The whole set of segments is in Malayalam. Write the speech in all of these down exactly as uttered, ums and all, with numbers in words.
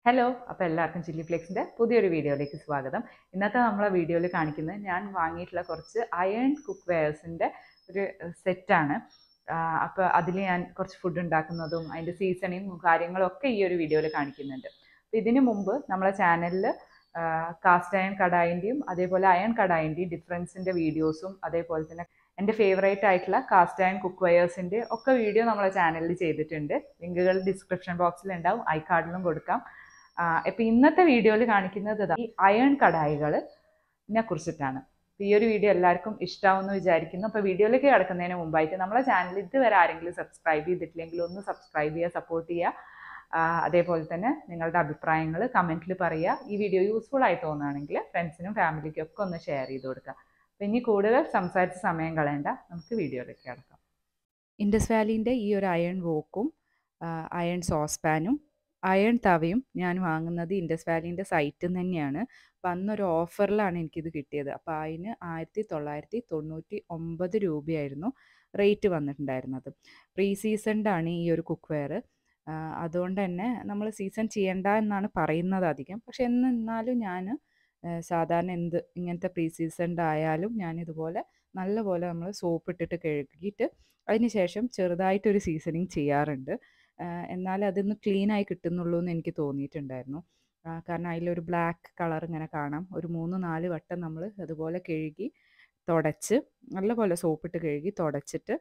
ഹലോ, അപ്പോൾ എല്ലാവർക്കും ചില്ലി ഫ്ലേക്സിൻ്റെ പുതിയൊരു വീഡിയോയിലേക്ക് സ്വാഗതം. ഇന്നത്തെ നമ്മളെ വീഡിയോയിൽ കാണിക്കുന്നത് ഞാൻ വാങ്ങിയിട്ടുള്ള കുറച്ച് അയൺ കുക്ക് വെയർസിൻ്റെ ഒരു സെറ്റാണ്. അപ്പോൾ അതിൽ ഞാൻ കുറച്ച് ഫുഡ് ഉണ്ടാക്കുന്നതും അതിൻ്റെ സീസണിങ്ങും കാര്യങ്ങളും ഒക്കെ ഈ ഒരു വീഡിയോയിൽ കാണിക്കുന്നുണ്ട്. അപ്പോൾ ഇതിനു മുമ്പ് നമ്മളെ ചാനലിൽ കാസ്റ്റ് അയൺ കടായിൻ്റെയും അതേപോലെ അയൺ കടായിൻ്റെയും ഡിഫറൻസിൻ്റെ വീഡിയോസും അതേപോലെ തന്നെ എൻ്റെ ഫേവറേറ്റ് ആയിട്ടുള്ള കാസ്റ്റ് അയൺ കുക്ക് വെയർസിൻ്റെ ഒക്കെ വീഡിയോ നമ്മളെ ചാനലിൽ ചെയ്തിട്ടുണ്ട്. ലിങ്കുകൾ ഡിസ്ക്രിപ്ഷൻ ബോക്സിൽ ഉണ്ടാവും, ഐ കാർഡിലും കൊടുക്കാം. ഇപ്പം ഇന്നത്തെ വീഡിയോയിൽ കാണിക്കുന്നത് ഈ അയൺ കടായികളെ കുറിച്ചിട്ടാണ്. ഈ ഒരു വീഡിയോ എല്ലാവർക്കും ഇഷ്ടമാവുമെന്ന് വിചാരിക്കുന്നു. അപ്പോൾ വീഡിയോയിലേക്ക് കിടക്കുന്നതിന് മുമ്പായിട്ട് നമ്മളെ ചാനൽ ഇതുവരെ ആരെങ്കിലും സബ്സ്ക്രൈബ് ചെയ്തിട്ടില്ലെങ്കിൽ ഒന്ന് സബ്സ്ക്രൈബ് ചെയ്യുക, സപ്പോർട്ട് ചെയ്യുക. അതേപോലെ തന്നെ നിങ്ങളുടെ അഭിപ്രായങ്ങൾ കമൻറ്റിൽ പറയുക. ഈ വീഡിയോ യൂസ്ഫുൾ ആയി തോന്നുകയാണെങ്കിൽ ഫ്രണ്ട്സിനും ഫാമിലിക്കും ഒക്കെ ഒന്ന് ഷെയർ ചെയ്ത് കൊടുക്കുക. അപ്പോൾ ഇനി കൂടുതൽ സംസാരിച്ച് സമയം കളയേണ്ട, നമുക്ക് വീഡിയോയിലേക്ക് കിടക്കാം. ഇൻഡസ് വാലിൻ്റെ ഈ ഒരു അയൺ വോക്കും അയൺ സോസ് പാനും അയൺ തവയും ഞാൻ വാങ്ങുന്നത് ഇൻഡസ് വാലിൻ്റെ സൈറ്റിൽ നിന്ന് തന്നെയാണ്. അപ്പം അന്നൊരു ഓഫറിലാണ് എനിക്കിത് കിട്ടിയത്. അപ്പോൾ അതിന് ആയിരത്തി തൊള്ളായിരത്തി തൊണ്ണൂറ്റി ഒമ്പത് രൂപയായിരുന്നു റേറ്റ് വന്നിട്ടുണ്ടായിരുന്നത്. പ്രീ സീസൺഡാണ് ഈ ഒരു കുക്ക് വെയർ. അതുകൊണ്ട് തന്നെ നമ്മൾ സീസൺ ചെയ്യണ്ട എന്നാണ് പറയുന്നത് അധികം. പക്ഷെ എന്നാലും ഞാൻ സാധാരണ എന്ത് ഇങ്ങനത്തെ പ്രീ സീസൺഡ് ആയാലും ഞാനിതുപോലെ നല്ലപോലെ നമ്മൾ സോപ്പ് ഇട്ടിട്ട് കഴുകിയിട്ട് അതിന് ശേഷം ചെറുതായിട്ടൊരു സീസണിങ് ചെയ്യാറുണ്ട്. എന്നാൽ അതൊന്ന് ക്ലീനായി കിട്ടുന്നുള്ളൂ എന്ന് എനിക്ക് തോന്നിയിട്ടുണ്ടായിരുന്നു. കാരണം അതിലൊരു ബ്ലാക്ക് കളർ ഇങ്ങനെ കാണാം. ഒരു മൂന്ന് നാല് വട്ടം നമ്മൾ അതുപോലെ കഴുകി തുടച്ച് നല്ലപോലെ സോപ്പിട്ട് കഴുകി തുടച്ചിട്ട്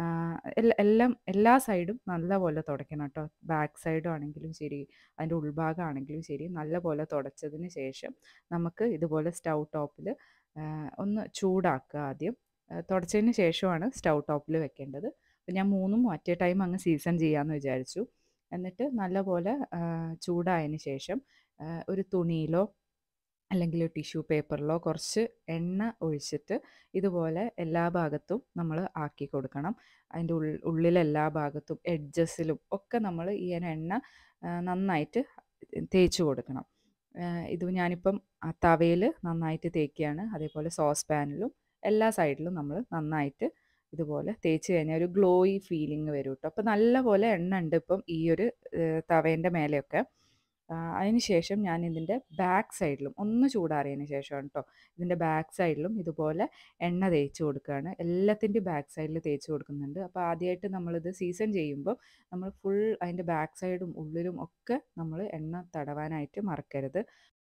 എല്ലാം എല്ലാ സൈഡും നല്ലപോലെ തുടയ്ക്കണം കേട്ടോ. ബാക്ക് സൈഡും ആണെങ്കിലും ശരി, അതിൻ്റെ ഉൾഭാഗം ആണെങ്കിലും ശരി, നല്ലപോലെ തുടച്ചതിന് ശേഷം നമുക്ക് ഇതുപോലെ സ്റ്റൗ ടോപ്പിൽ ഒന്ന് ചൂടാക്കുക. ആദ്യം തുടച്ചതിന് ശേഷമാണ് സ്റ്റൗ ടോപ്പിൽ വെക്കേണ്ടത്. അപ്പോൾ ഞാൻ മൂന്നും ഒറ്റ ടൈം അങ്ങ് സീസൺ ചെയ്യാമെന്ന് വിചാരിച്ചു. എന്നിട്ട് നല്ലപോലെ ചൂടായതിന് ശേഷം ഒരു തുണിയിലോ അല്ലെങ്കിൽ ടിഷ്യൂ പേപ്പറിലോ കുറച്ച് എണ്ണ ഒഴിച്ചിട്ട് ഇതുപോലെ എല്ലാ ഭാഗത്തും നമ്മൾ ആക്കി കൊടുക്കണം. അതിൻ്റെ ഉൾ ഉള്ളിലെല്ലാ ഭാഗത്തും എഡ്ജസിലും ഒക്കെ നമ്മൾ ഈ എണ്ണ നന്നായിട്ട് തേച്ച് കൊടുക്കണം. ഇത് ഞാനിപ്പം തവയിൽ നന്നായിട്ട് തേക്കുകയാണ്. അതേപോലെ സോസ് പാനിലും എല്ലാ സൈഡിലും നമ്മൾ നന്നായിട്ട് ഇതുപോലെ തേച്ച് കഴിഞ്ഞാൽ ഒരു ഗ്ലോയി ഫീലിംഗ് വരും കേട്ടോ. അപ്പോൾ നല്ലപോലെ എണ്ണ ഉണ്ട് ഇപ്പം ഈ ഒരു തവേൻ്റെ മേലെയൊക്കെ. അതിന് ശേഷം ഞാൻ ഇതിൻ്റെ ബാക്ക് സൈഡിലും ഒന്ന് ചൂടാറിയതിന് ശേഷമാണ് കേട്ടോ ഇതിൻ്റെ ബാക്ക് സൈഡിലും ഇതുപോലെ എണ്ണ തേച്ച് കൊടുക്കുകയാണ്. എല്ലാത്തിൻ്റെയും ബാക്ക് സൈഡിൽ തേച്ച് കൊടുക്കുന്നുണ്ട്. അപ്പോൾ ആദ്യമായിട്ട് നമ്മളിത് സീസൺ ചെയ്യുമ്പോൾ നമ്മൾ ഫുൾ അതിൻ്റെ ബാക്ക് സൈഡും ഉള്ളിലും ഒക്കെ നമ്മൾ എണ്ണ തടവാനായിട്ട് മറക്കരുത്.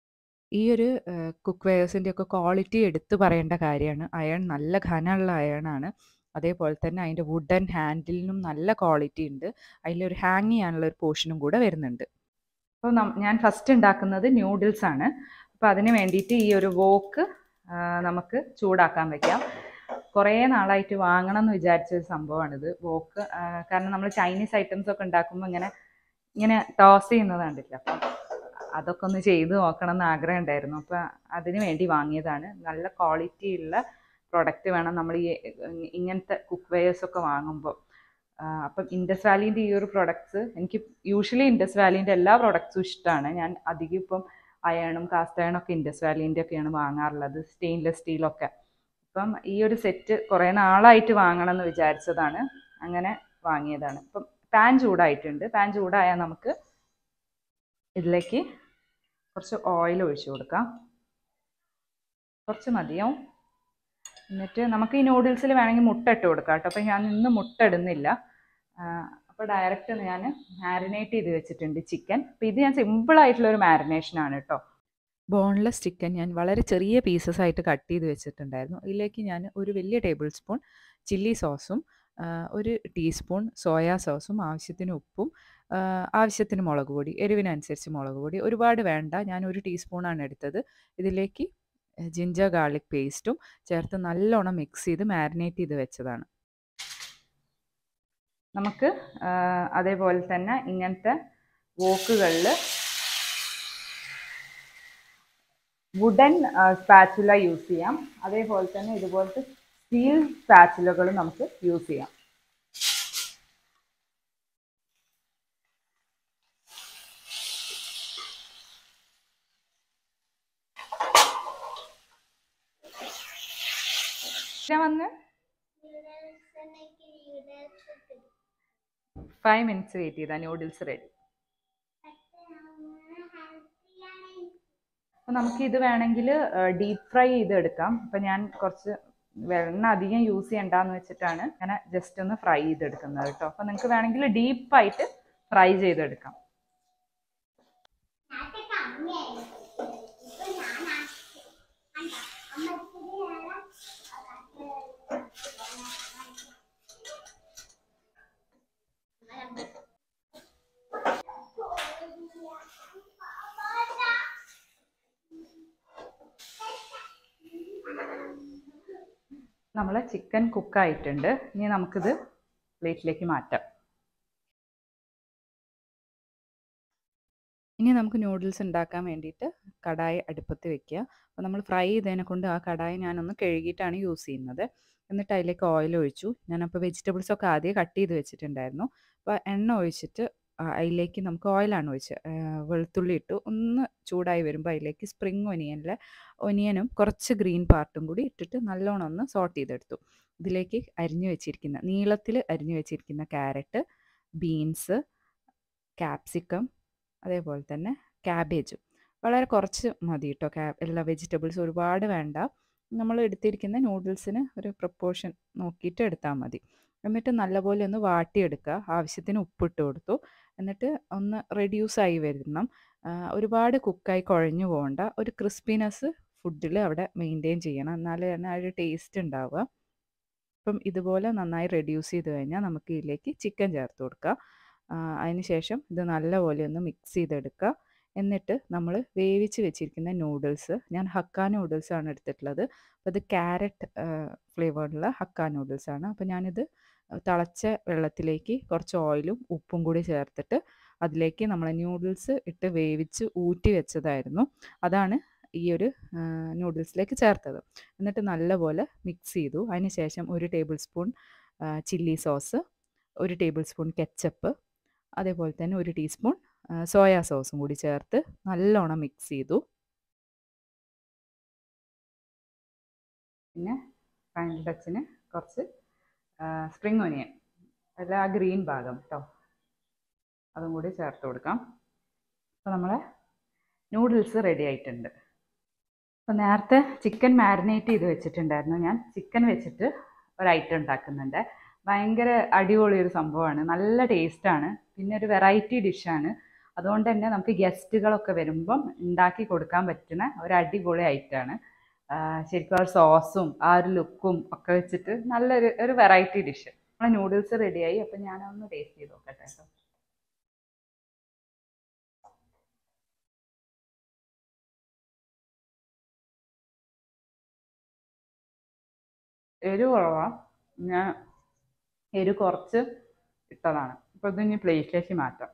ഈ ഒരു കുക്ക് വെയർസിൻ്റെ ഒക്കെ ക്വാളിറ്റി എടുത്തു പറയേണ്ട കാര്യമാണ്. അയൺ നല്ല ഘനമുള്ള അയണാണ്. അതേപോലെ തന്നെ അതിൻ്റെ വുഡൻ ഹാൻഡിലിനും നല്ല ക്വാളിറ്റി ഉണ്ട്. അതിലൊരു ഹാങ് ചെയ്യാനുള്ള ഒരു പോർഷനും കൂടെ വരുന്നുണ്ട്. അപ്പോൾ ഞാൻ ഫസ്റ്റ് ഉണ്ടാക്കുന്നത് ന്യൂഡിൽസ് ആണ്. അപ്പോൾ അതിന് വേണ്ടിയിട്ട് ഈ ഒരു വോക്ക് നമുക്ക് ചൂടാക്കാൻ വയ്ക്കാം. കുറേ നാളായിട്ട് വാങ്ങണം എന്ന് വിചാരിച്ചൊരു സംഭവമാണിത് വോക്ക്. കാരണം നമ്മൾ ചൈനീസ് ഐറ്റംസ് ഒക്കെ ഉണ്ടാക്കുമ്പോൾ ഇങ്ങനെ ഇങ്ങനെ ടോസ് ചെയ്യുന്നത് കണ്ടില്ല. അപ്പം അതൊക്കെ ഒന്ന് ചെയ്ത് നോക്കണം എന്ന് ആഗ്രഹം ഉണ്ടായിരുന്നു. അപ്പോൾ അതിന് വേണ്ടി വാങ്ങിയതാണ്. നല്ല ക്വാളിറ്റി ഉള്ള പ്രൊഡക്റ്റ് വേണം നമ്മൾ ഈ ഇങ്ങനത്തെ കുക്ക് വെയേഴ്സൊക്കെ വാങ്ങുമ്പോൾ. അപ്പം ഇൻഡസ് വാലിൻ്റെ ഈ ഒരു പ്രൊഡക്ട്സ് എനിക്ക് യൂഷ്വലി ഇൻഡസ് വാലിൻ്റെ എല്ലാ പ്രൊഡക്ട്സും ഇഷ്ടമാണ്. ഞാൻ അധികം ഇപ്പം അയണും കാസ്റ്റ് അയണൊക്കെ ഇൻഡസ് വാലിൻ്റെ ഒക്കെയാണ് വാങ്ങാറുള്ളത്, സ്റ്റെയിൻലെസ് സ്റ്റീലൊക്കെ. അപ്പം ഈ ഒരു സെറ്റ് കുറേ നാളായിട്ട് വാങ്ങണം എന്ന് വിചാരിച്ചതാണ്, അങ്ങനെ വാങ്ങിയതാണ്. ഇപ്പം പാൻ ചൂടായിട്ടുണ്ട്. പാൻ ചൂടായാൽ നമുക്ക് ഇതിലേക്ക് കുറച്ച് ഓയിൽ ഒഴിച്ചു കൊടുക്കാം. കുറച്ച് മതിയാവും. എന്നിട്ട് നമുക്ക് ഈ നൂഡിൽസിൽ വേണമെങ്കിൽ മുട്ട ഇട്ട് കൊടുക്കാം കേട്ടോ. അപ്പോൾ ഞാൻ ഇന്ന് മുട്ട ഇടുന്നില്ല. അപ്പോൾ ഡയറക്റ്റ് ഞാൻ മാരിനേറ്റ് ചെയ്ത് വെച്ചിട്ടുണ്ട് ചിക്കൻ. അപ്പോൾ ഇത് ഞാൻ സിമ്പിളായിട്ടുള്ളൊരു മാരിനേഷനാണ് കേട്ടോ. ബോൺലെസ് ചിക്കൻ ഞാൻ വളരെ ചെറിയ പീസസ് ആയിട്ട് കട്ട് ചെയ്ത് വെച്ചിട്ടുണ്ടായിരുന്നു. ഇതിലേക്ക് ഞാൻ ഒരു വലിയ ടേബിൾ സ്പൂൺ ചില്ലി സോസും ഒരു ടീസ്പൂൺ സോയാ സോസും ആവശ്യത്തിന് ഉപ്പും ആവശ്യത്തിന് മുളക് പൊടി, എരിവിനനുസരിച്ച് മുളക് പൊടി ഒരുപാട് വേണ്ട, ഞാൻ ഒരു ടീസ്പൂണാണ് എടുത്തത്. ഇതിലേക്ക് ജിഞ്ചർ ഗാർലിക് പേസ്റ്റും ചേർത്ത് നല്ലോണം മിക്സ് ചെയ്ത് മാരിനേറ്റ് ചെയ്ത് വെച്ചതാണ്. നമുക്ക് അതേപോലെ തന്നെ ഇങ്ങനത്തെ വോക്കുകളിൽ വുഡൻ സ്പാച്ചുല യൂസ് ചെയ്യാം. അതേപോലെ തന്നെ ഇതുപോലത്തെ സ്റ്റീൽ സ്പാച്ചുലകളും നമുക്ക് യൂസ് ചെയ്യാം. വന്ന് ഫൈവ് മിനിറ്റ്സ് വെയിറ്റ് ചെയ്താൽ നൂഡിൽസ് റെഡി. അപ്പോൾ നമുക്ക് ഇത് വേണമെങ്കിൽ ഡീപ്പ് ഫ്രൈ ചെയ്തെടുക്കാം. അപ്പോൾ ഞാൻ കുറച്ച് വെണ്ണ അധികം യൂസ് ചെയ്യണ്ടെന്ന് വെച്ചിട്ടാണ് അങ്ങനെ ജസ്റ്റ് ഒന്ന് ഫ്രൈ ചെയ്തെടുക്കുന്നത് കേട്ടോ. അപ്പോൾ നിങ്ങൾക്ക് വേണമെങ്കിൽ ഡീപ്പായിട്ട് ഫ്രൈ ചെയ്തെടുക്കാം. നമ്മളെ ചിക്കൻ കുക്കായിട്ടുണ്ട്. ഇനി നമുക്കിത് പ്ലേറ്റിലേക്ക് മാറ്റാം. ഇനി നമുക്ക് നൂഡിൽസ് ഉണ്ടാക്കാൻ വേണ്ടിയിട്ട് കടായി അടുപ്പത്ത് വെക്കുക. അപ്പോൾ നമ്മൾ ഫ്രൈ ചെയ്തതിനെ കൊണ്ട് ആ കടായി ഞാനൊന്ന് കഴുകിയിട്ടാണ് യൂസ് ചെയ്യുന്നത്. എന്നിട്ട് അതിലേക്ക് ഓയിൽ ഒഴിച്ചു. ഞാനപ്പോൾ വെജിറ്റബിൾസൊക്കെ ആദ്യം കട്ട് ചെയ്ത് വെച്ചിട്ടുണ്ടായിരുന്നു. അപ്പോൾ എണ്ണ ഒഴിച്ചിട്ട് അതിലേക്ക് നമുക്ക് ഓയിലാണ് ഒഴിച്ചത്. വെളുത്തുള്ളി ഇട്ടു. ഒന്ന് ചൂടായി വരുമ്പോൾ അതിലേക്ക് സ്പ്രിങ് ഒനിയനിലെ ഒനിയനും കുറച്ച് ഗ്രീൻ പാർട്ടും കൂടി ഇട്ടിട്ട് നല്ലോണം ഒന്ന് സോട്ട് ചെയ്തെടുത്തു. ഇതിലേക്ക് അരിഞ്ഞു വെച്ചിരിക്കുന്ന നീളത്തിൽ അരിഞ്ഞു വെച്ചിരിക്കുന്ന ക്യാരറ്റ്, ബീൻസ്, ക്യാപ്സിക്കം, അതേപോലെ തന്നെ ക്യാബേജും വളരെ കുറച്ച് മതി കേട്ടോ. ക്യാ എല്ലാ വെജിറ്റബിൾസ് ഒരുപാട് വേണ്ട. നമ്മൾ എടുത്തിരിക്കുന്ന നൂഡിൽസിന് ഒരു പ്രപ്പോർഷൻ നോക്കിയിട്ട് എടുത്താൽ മതി. എന്നിട്ട് നല്ലപോലെ ഒന്ന് വാട്ടിയെടുക്കുക. ആവശ്യത്തിന് ഉപ്പിട്ട് കൊടുത്തു. എന്നിട്ട് ഒന്ന് റെഡ്യൂസായി വരണം. ഒരുപാട് കുക്കായി കുഴഞ്ഞു പോകണ്ട. ഒരു ക്രിസ്പിനെസ് ഫുഡിൽ അവിടെ മെയിൻറ്റെയിൻ ചെയ്യണം. എന്നാലേ തന്നെ ആ ഒരു ടേസ്റ്റ് ഉണ്ടാവുക. അപ്പം ഇതുപോലെ നന്നായി റെഡ്യൂസ് ചെയ്ത് കഴിഞ്ഞാൽ നമുക്ക് ഇതിലേക്ക് ചിക്കൻ ചേർത്ത് കൊടുക്കുക. അതിന് ശേഷം ഇത് നല്ലപോലെ ഒന്ന് മിക്സ് ചെയ്തെടുക്കുക. എന്നിട്ട് നമ്മൾ വേവിച്ച് വെച്ചിരിക്കുന്ന നൂഡിൽസ്, ഞാൻ ഹക്ക നൂഡിൽസാണ് എടുത്തിട്ടുള്ളത്. അപ്പോൾ ഇത് ക്യാരറ്റ് ഫ്ലേവറുള്ള ഹക്ക നൂഡിൽസാണ്. അപ്പോൾ ഞാനിത് തിളച്ച വെള്ളത്തിലേക്ക് കുറച്ച് ഓയിലും ഉപ്പും കൂടി ചേർത്തിട്ട് അതിലേക്ക് നമ്മൾ നൂഡിൽസ് ഇട്ട് വേവിച്ച് ഊറ്റി വെച്ചതായിരുന്നു. അതാണ് ഈ ഒരു നൂഡിൽസിലേക്ക് ചേർത്തത്. എന്നിട്ട് നല്ലപോലെ മിക്സ് ചെയ്തു. അതിന് ശേഷം ഒരു ടേബിൾ സ്പൂൺ ചില്ലി സോസ്, ഒരു ടേബിൾ സ്പൂൺ കെച്ചപ്പ്, അതേപോലെ തന്നെ ഒരു ടീസ്പൂൺ സോയാ സോസും കൂടി ചേർത്ത് നല്ലോണം മിക്സ് ചെയ്തു. പിന്നെ ഫൈനൽ ടച്ചിന് കുറച്ച് സ്പ്രിങ് ഒനിയൻ, അല്ല ആ ഗ്രീൻ ഭാഗം കേട്ടോ, അതും കൂടി ചേർത്ത് കൊടുക്കാം. അപ്പോൾ നമ്മളെ നൂഡിൽസ് റെഡി ആയിട്ടുണ്ട്. അപ്പോൾ നേരത്തെ ചിക്കൻ മാരിനേറ്റ് ചെയ്ത് വെച്ചിട്ടുണ്ടായിരുന്നു. ഞാൻ ചിക്കൻ വെച്ചിട്ട് ഒരു ഐറ്റം ഉണ്ടാക്കുന്നുണ്ട്. ഭയങ്കര അടിപൊളി ഒരു സംഭവമാണ്. നല്ല ടേസ്റ്റാണ്. പിന്നെ ഒരു വെറൈറ്റി ഡിഷാണ്. അതുകൊണ്ട് തന്നെ നമുക്ക് ഗസ്റ്റുകളൊക്കെ വരുമ്പം ഉണ്ടാക്കി കൊടുക്കാൻ പറ്റുന്ന ഒരു അടിപൊളി ഐറ്റമാണ്. ശരിക്കും ആ സോസും ആ ഒരു ലുക്കും ഒക്കെ വെച്ചിട്ട് നല്ലൊരു ഒരു വെറൈറ്റി ഡിഷ്. നമ്മളെ നൂഡിൽസ് റെഡിയായി. അപ്പം ഞാനൊന്ന് ടേസ്റ്റ് ചെയ്ത് നോക്കട്ടെ കേട്ടോ. എരിവ് കുറവാണ്. ഞാൻ എരിവ് കുറച്ച് ഇട്ടതാണ്. അപ്പോൾ ഇത് ഇനി പ്ലേറ്റിലേക്ക് മാറ്റാം.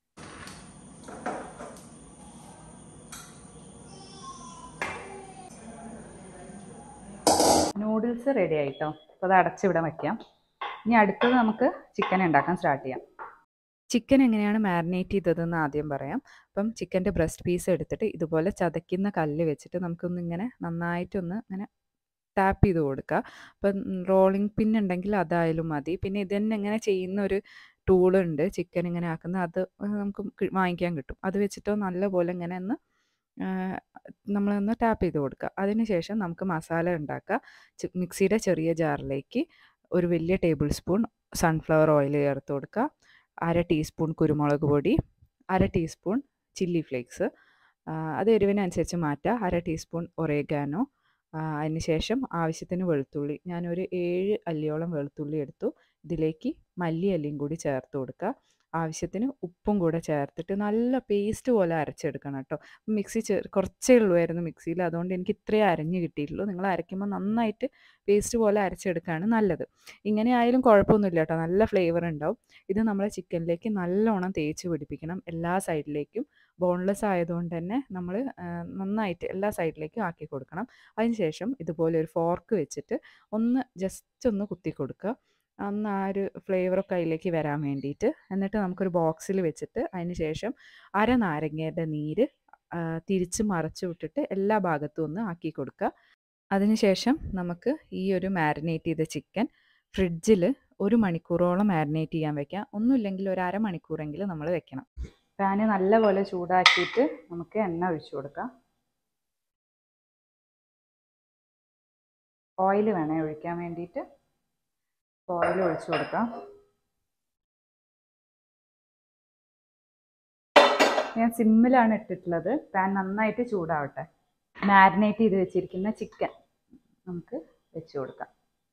നൂഡിൽസ് റെഡി ആയിട്ടോ. അപ്പോൾ അത് അടച്ചിവിടെ വയ്ക്കാം. ഇനി അടുത്തത് നമുക്ക് ചിക്കൻ ഉണ്ടാക്കാൻ സ്റ്റാർട്ട് ചെയ്യാം. ചിക്കൻ എങ്ങനെയാണ് മാരിനേറ്റ് ചെയ്തതെന്ന് ആദ്യം പറയാം. അപ്പം ചിക്കൻ്റെ ബ്രസ്റ്റ് പീസ് എടുത്തിട്ട് ഇതുപോലെ ചതയ്ക്കുന്ന കല്ല് വെച്ചിട്ട് നമുക്കൊന്ന് ഇങ്ങനെ നന്നായിട്ടൊന്ന് ഇങ്ങനെ ടാപ്പ് ചെയ്ത് കൊടുക്കുക. അപ്പം റോളിംഗ് പിൻ ഉണ്ടെങ്കിൽ അതായാലും മതി. പിന്നെ ഇത് തന്നെ ഇങ്ങനെ ചെയ്യുന്ന ഒരു ടൂളുണ്ട് ചിക്കൻ ഇങ്ങനെ ആക്കുന്ന, അത് നമുക്ക് വാങ്ങിക്കാൻ കിട്ടും. അത് വെച്ചിട്ട് നല്ലപോലെ ഇങ്ങനെ ഒന്ന് നമ്മളൊന്ന് ടാപ്പ് ചെയ്ത് കൊടുക്കുക. അതിന് ശേഷം നമുക്ക് മസാല ഉണ്ടാക്കുക. മിക്സിയുടെ ചെറിയ ജാറിലേക്ക് ഒരു വലിയ ടേബിൾ സ്പൂൺ സൺഫ്ലവർ ഓയിൽ ചേർത്ത് കൊടുക്കുക. അര ടീസ്പൂൺ കുരുമുളക് പൊടി, അര ടീസ്പൂൺ ചില്ലി ഫ്ലേക്സ്, അത് എരിവിനനുസരിച്ച് മാറ്റുക. അര ടീസ്പൂൺ ഒറേഗാനോ, അതിന് ശേഷം ആവശ്യത്തിന് വെളുത്തുള്ളി, ഞാനൊരു ഏഴ് അല്ലിയോളം വെളുത്തുള്ളി എടുത്തു. ഇതിലേക്ക് മല്ലി അല്ലിയും കൂടി ചേർത്ത് കൊടുക്കുക. ആവശ്യത്തിന് ഉപ്പും കൂടെ ചേർത്തിട്ട് നല്ല പേസ്റ്റ് പോലെ അരച്ചെടുക്കണം കേട്ടോ. മിക്സി ചെ കുറച്ചേ ഉള്ളുമായിരുന്നു മിക്സിയിൽ, അതുകൊണ്ട് എനിക്ക് ഇത്രയേ അരഞ്ഞ് കിട്ടിയിട്ടുള്ളൂ. നിങ്ങൾ അരയ്ക്കുമ്പോൾ നന്നായിട്ട് പേസ്റ്റ് പോലെ അരച്ചെടുക്കുകയാണ് നല്ലത്. ഇങ്ങനെ ആയാലും കുഴപ്പമൊന്നുമില്ല കേട്ടോ, നല്ല ഫ്ലേവർ ഉണ്ടാവും. ഇത് നമ്മളെ ചിക്കനിലേക്ക് നല്ലോണം തേച്ച് പിടിപ്പിക്കണം എല്ലാ സൈഡിലേക്കും. ബോൺലെസ് ആയതുകൊണ്ട് തന്നെ നമ്മൾ നന്നായിട്ട് എല്ലാ സൈഡിലേക്കും ആക്കി കൊടുക്കണം. അതിനുശേഷം ഇതുപോലെ ഒരു ഫോർക്ക് വെച്ചിട്ട് ഒന്ന് ജസ്റ്റ് ഒന്ന് കുത്തി കൊടുക്കുക, ഒന്ന് ആ ഒരു ഫ്ലേവറൊക്കെ അതിലേക്ക് വരാൻ വേണ്ടിയിട്ട്. എന്നിട്ട് നമുക്കൊരു ബോക്സിൽ വെച്ചിട്ട് അതിന് ശേഷം അര നാരങ്ങയുടെ നീര് തിരിച്ച് മറച്ചു വിട്ടിട്ട് എല്ലാ ഭാഗത്തും ഒന്ന് ആക്കി കൊടുക്കുക. അതിനുശേഷം നമുക്ക് ഈ ഒരു മാരിനേറ്റ് ചെയ്ത ചിക്കൻ ഫ്രിഡ്ജിൽ ഒരു മണിക്കൂറോളം മാരിനേറ്റ് ചെയ്യാൻ വെക്കാം. ഒന്നുമില്ലെങ്കിൽ ഒരു അരമണിക്കൂറെങ്കിലും നമ്മൾ വെക്കണം. പാന് നല്ലപോലെ ചൂടാക്കിയിട്ട് നമുക്ക് എണ്ണ ഒഴിച്ചു കൊടുക്കാം. ഓയിൽ വേണേ ഒഴിക്കാൻ വേണ്ടിയിട്ട് ഓയിൽ ഒഴിച്ചു കൊടുക്കാം. ഞാൻ സിമ്മിലാണ് ഇട്ടിട്ടുള്ളത്. പാൻ നന്നായിട്ട് ചൂടാവട്ടെ. മാരിനേറ്റ് ചെയ്ത് വെച്ചിരിക്കുന്ന ചിക്കൻ നമുക്ക് വെച്ച് കൊടുക്കാം.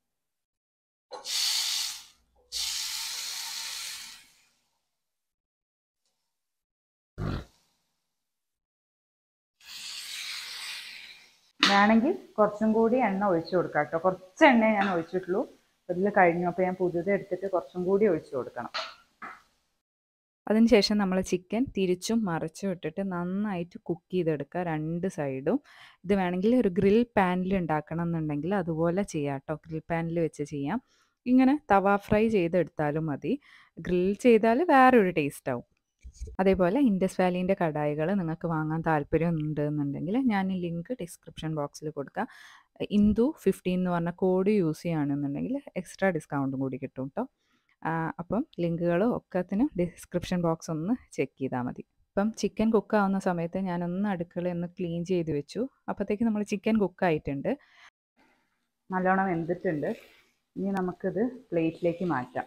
വേണമെങ്കിൽ കുറച്ചും കൂടി എണ്ണ ഒഴിച്ചു കൊടുക്കാം കേട്ടോ. കുറച്ച് എണ്ണയെ ഞാൻ ഒഴിച്ചിട്ടുള്ളൂ. അതിൽ കഴിഞ്ഞു. അപ്പോൾ ഞാൻ പുതിയത് എടുത്തിട്ട് കുറച്ചും കൂടി ഒഴിച്ചു കൊടുക്കണം. അതിനുശേഷം നമ്മൾ ചിക്കൻ തിരിച്ചും മറിച്ചും ഇട്ടിട്ട് നന്നായിട്ട് കുക്ക് ചെയ്തെടുക്കുക രണ്ട് സൈഡും. ഇത് വേണമെങ്കിൽ ഒരു ഗ്രിൽ പാനിൽ ഉണ്ടാക്കണം എന്നുണ്ടെങ്കിൽ അതുപോലെ ചെയ്യാം കേട്ടോ. ഗ്രിൽ പാനിൽ വെച്ച് ചെയ്യാം. ഇങ്ങനെ തവ ഫ്രൈ ചെയ്തെടുത്താലും മതി. ഗ്രിൽ ചെയ്താൽ വേറൊരു ടേസ്റ്റ് ആവും. അതേപോലെ ഇൻഡസ് വാലിൻ്റെ കടായികൾ നിങ്ങൾക്ക് വാങ്ങാൻ താല്പര്യം ഉണ്ടെന്നുണ്ടെങ്കിൽ ഞാൻ ഈ ലിങ്ക് ഡിസ്ക്രിപ്ഷൻ ബോക്സിൽ കൊടുക്കാം. ഇന്ദു ഫിഫ്റ്റീൻ എന്ന് പറഞ്ഞ കോഡ് യൂസ് ചെയ്യുകയാണെന്നുണ്ടെങ്കിൽ എക്സ്ട്രാ ഡിസ്കൗണ്ടും കൂടി കിട്ടും കേട്ടോ. അപ്പം ലിങ്കുകളും ഒക്കത്തിനും ഡിസ്ക്രിപ്ഷൻ ബോക്സ് ഒന്ന് ചെക്ക് ചെയ്താൽ മതി. അപ്പം ചിക്കൻ കുക്കാവുന്ന സമയത്ത് ഞാനൊന്ന് അടുക്കള ഒന്ന് ക്ലീൻ ചെയ്ത് വെച്ചു. അപ്പോഴത്തേക്ക് നമ്മൾ ചിക്കൻ കുക്കായിട്ടുണ്ട്, നല്ലോണം വെന്തിട്ടുണ്ട്. ഇനി നമുക്കിത് പ്ലേറ്റിലേക്ക് മാറ്റാം.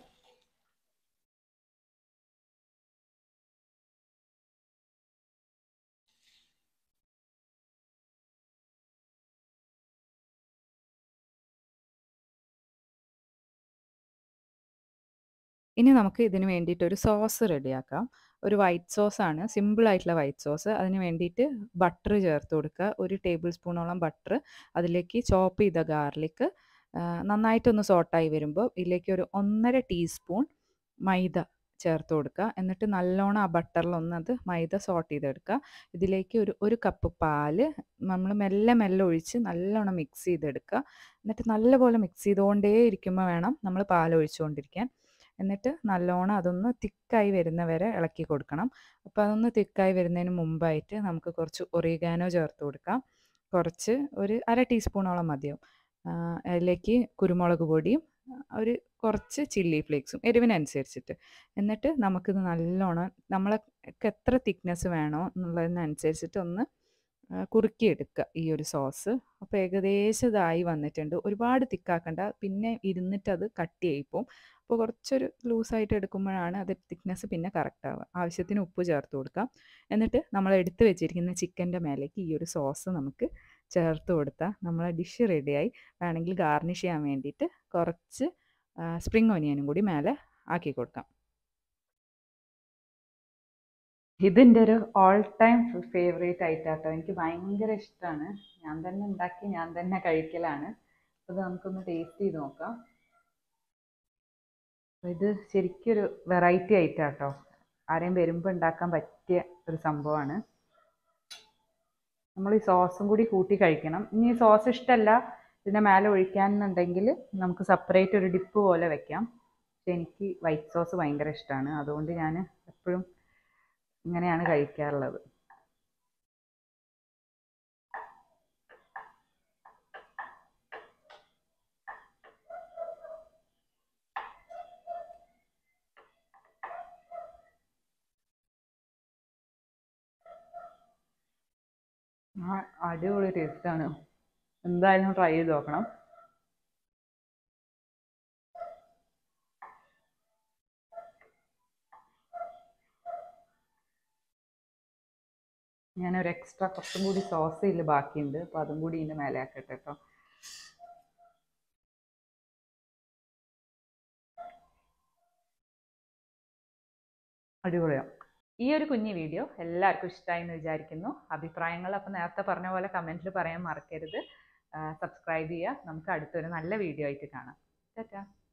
ഇനി നമുക്ക് ഇതിന് വേണ്ടിയിട്ട് ഒരു സോസ് റെഡിയാക്കാം. ഒരു വൈറ്റ് സോസാണ്, സിമ്പിളായിട്ടുള്ള വൈറ്റ് സോസ്. അതിന് വേണ്ടിയിട്ട് ബട്ടർ ചേർത്ത് കൊടുക്കുക. ഒരു ടേബിൾ സ്പൂണോളം ബട്ടർ, അതിലേക്ക് ചോപ്പ് ചെയ്ത ഗാർലിക്ക് നന്നായിട്ടൊന്ന് സോട്ടായി വരുമ്പോൾ ഇതിലേക്ക് ഒരു ഒന്നര ടീസ്പൂൺ മൈദ ചേർത്ത് കൊടുക്കുക. എന്നിട്ട് നല്ലോണം ആ ബട്ടറിലൊന്ന് അത് മൈദ സോട്ട് ചെയ്തെടുക്കുക. ഇതിലേക്ക് ഒരു ഒരു കപ്പ് പാല് നമ്മൾ മെല്ലെ മെല്ലെ ഒഴിച്ച് നല്ലോണം മിക്സ് ചെയ്തെടുക്കുക. എന്നിട്ട് നല്ലപോലെ മിക്സ് ചെയ്തുകൊണ്ടേ ഇരിക്കുമ്പോൾ വേണം നമ്മൾ പാൽ ഒഴിച്ചുകൊണ്ടിരിക്കാൻ. എന്നിട്ട് നല്ലോണം അതൊന്ന് തിക്കായി വരുന്ന വരെ ഇളക്കി കൊടുക്കണം. അപ്പോൾ അതൊന്ന് തിക്കായി വരുന്നതിന് മുമ്പായിട്ട് നമുക്ക് കുറച്ച് ഒറിഗാനോ ചേർത്ത് കൊടുക്കാം. കുറച്ച് ഒരു അര ടീസ്പൂണോളം മതിയാവും. അതിലേക്ക് കുരുമുളക് പൊടിയും ഒരു കുറച്ച് ചില്ലി ഫ്ലേക്സും എരിവിനനുസരിച്ചിട്ട്. എന്നിട്ട് നമുക്കിത് നല്ലോണം നമ്മൾക്ക് എത്ര തിക്നെസ് വേണോ എന്നുള്ളതിനനുസരിച്ചിട്ട് ഒന്ന് കുറുക്കിയെടുക്കുക ഈ ഒരു സോസ്. അപ്പോൾ ഏകദേശം ഇതായി വന്നിട്ടുണ്ട്. ഒരുപാട് തിക്കാക്കണ്ട, പിന്നെ ഇരുന്നിട്ട് അത് കട്ടിയായിപ്പോവും. അപ്പോൾ കുറച്ചൊരു ലൂസായിട്ട് എടുക്കുമ്പോഴാണ് അത് തിക്നെസ് പിന്നെ കറക്റ്റ് ആവുക. ആവശ്യത്തിന് ഉപ്പ് ചേർത്ത് കൊടുക്കാം. എന്നിട്ട് നമ്മൾ എടുത്ത് വെച്ചിരിക്കുന്ന ചിക്കൻ്റെ മേലേക്ക് ഈ ഒരു സോസ് നമുക്ക് ചേർത്ത് കൊടുത്താൽ നമ്മളെ ഡിഷ് റെഡിയായി. വേണമെങ്കിൽ ഗാർണിഷ് ചെയ്യാൻ വേണ്ടിയിട്ട് കുറച്ച് സ്പ്രിംഗ് ഒനിയനും കൂടി മേലെ ആക്കി കൊടുക്കാം. ഇതിൻ്റെ ഒരു ഓൾ ടൈം ഫേവറേറ്റ് ആയിട്ടാട്ടോ. എനിക്ക് ഭയങ്കര ഇഷ്ടമാണ്. ഞാൻ തന്നെ ഉണ്ടാക്കി ഞാൻ തന്നെ കഴിക്കലാണ്. അപ്പോൾ നമുക്കൊന്ന് ടേസ്റ്റ് ചെയ്ത് നോക്കാം. ഇത് ശരിക്കൊരു വെറൈറ്റി ആയിട്ടാട്ടോ. ആരെയും വരുമ്പോൾ ഉണ്ടാക്കാൻ പറ്റിയ ഒരു സംഭവമാണ്. നമ്മൾ ഈ സോസും കൂടി കൂട്ടി കഴിക്കണം. ഇനി സോസ് ഇഷ്ടമല്ല ഇതിൻ്റെ മേലെ ഒഴിക്കാനെന്നുണ്ടെങ്കിൽ നമുക്ക് സെപ്പറേറ്റ് ഒരു ഡിപ്പ് പോലെ വെക്കാം. പക്ഷെ എനിക്ക് വൈറ്റ് സോസ് ഭയങ്കര ഇഷ്ടമാണ്. അതുകൊണ്ട് ഞാൻ എപ്പോഴും ഇങ്ങനെയാണ് കഴിക്കാറുള്ളത്. ആ അടിപൊളി ടേസ്റ്റാണ്. എന്തായാലും ട്രൈ ചെയ്ത് നോക്കണം. ഞാനൊരു എക്സ്ട്രാ കുറച്ചും കൂടി സോസ് ഇതിൽ ബാക്കിയുണ്ട്. അപ്പോൾ അതും കൂടി ഇതിൻ്റെ മേലെ ആക്കട്ടെ കേട്ടോ. അടിപൊളിയാണ്. ഈ ഒരു കുഞ്ഞു വീഡിയോ എല്ലാവർക്കും ഇഷ്ടമായി എന്ന് വിചാരിക്കുന്നു. അഭിപ്രായങ്ങൾ അപ്പോൾ നേരത്തെ പറഞ്ഞ പോലെ കമൻറ്റിൽ പറയാൻ മറക്കരുത്. സബ്സ്ക്രൈബ് ചെയ്യുക. നമുക്ക് അടുത്തൊരു നല്ല വീഡിയോ ആയിട്ട് കാണാം. ടാറ്റാ.